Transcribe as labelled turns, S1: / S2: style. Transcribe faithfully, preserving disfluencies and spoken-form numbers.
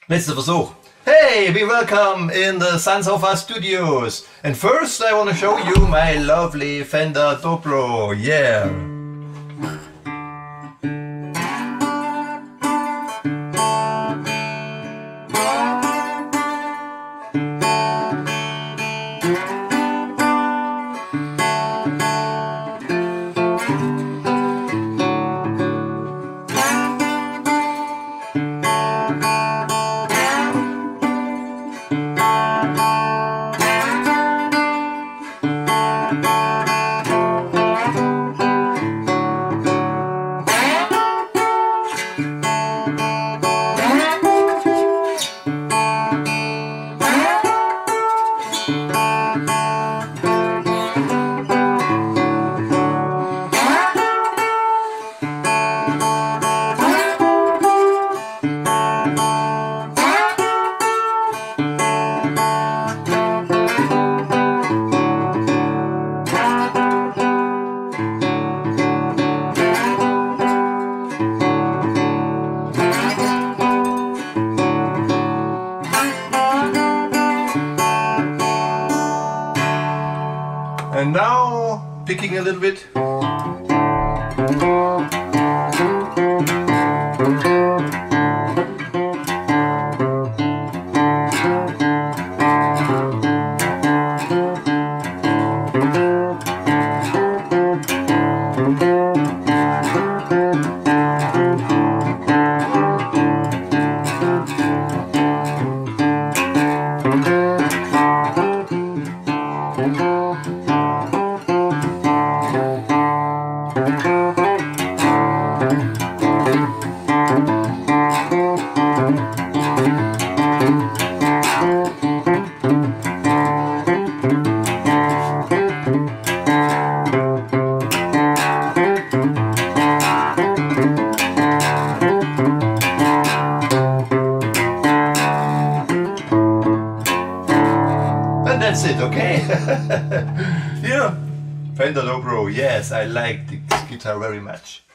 S1: Letzter Versuch. Hey, be welcome in the Sunsofa Studios. And first I want to show you my lovely Fender Dobro. Yeah. And now, picking a little bit. That's it, okay? Yeah, Fender Dobro, yes, I like this guitar very much.